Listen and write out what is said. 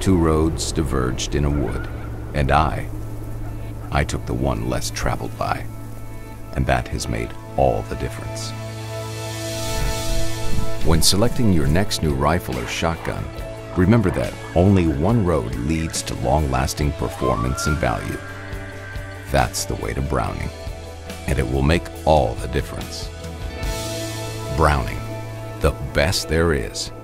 Two roads diverged in a wood, and I took the one less traveled by, and that has made all the difference. When selecting your next new rifle or shotgun, remember that only one road leads to long-lasting performance and value. That's the way to Browning, and it will make all the difference. Browning, the best there is.